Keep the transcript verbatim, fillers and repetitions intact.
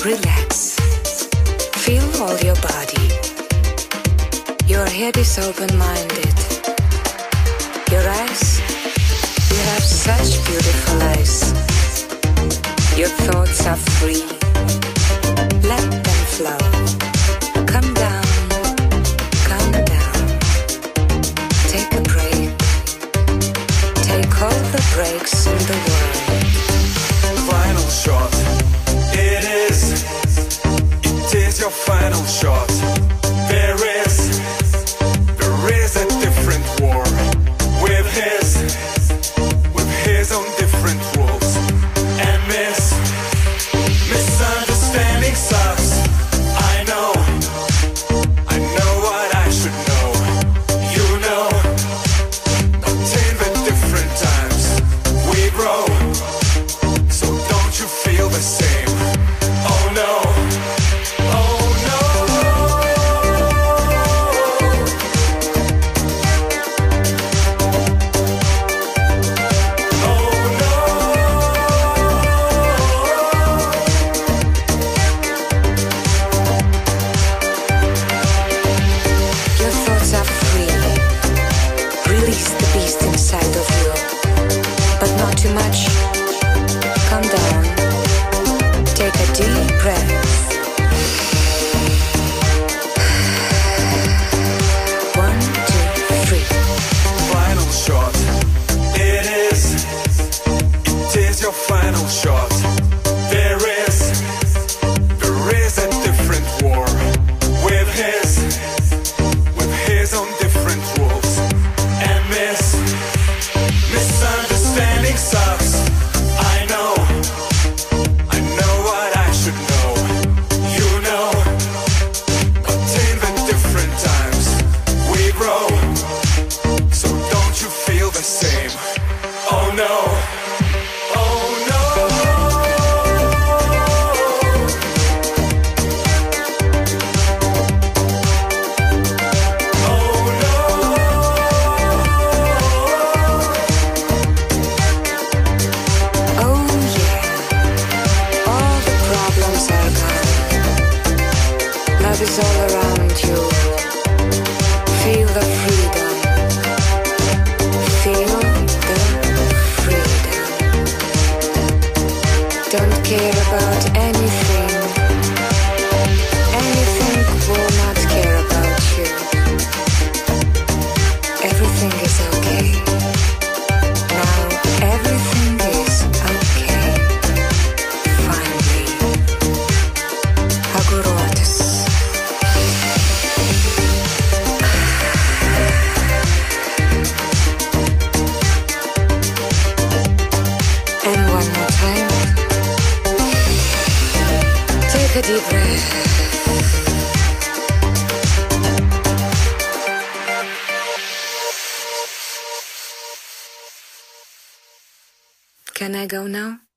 Relax. Feel all your body. Your head is open-minded. Your eyes, you have such beautiful eyes. Your thoughts are free. Let them flow. Come down, come down. Take a break. Take all the breaks in the world. Final shot. It is. It is your final shot. There is. There is a different war. With his. With his own different rules. And this misunderstanding sucks. I know. I know what I should know. You know. But in the different times we grow. So don't you feel the same? Oh no. Oh no. Your thoughts are free. Release the beast inside of you. But not too much. Calm down. Take a deep breath. One, two, three. Final shot. It is. It is your final shot. There is. There is a different war. With his. With his own different rules. And this misunderstanding sucks. I know. I know what I should know. You know. But in the different times we grow. So don't you feel the same? Oh no. Oh no. Oh no. Oh yeah. All the problems are gone. Love is all around you. Feel the freedom. Feel the freedom. Don't care about anything. Anything will not care about you. Everything is okay. Now everything is okay. Finally. Agorotas. And one more time. Take a deep breath. Can I go now?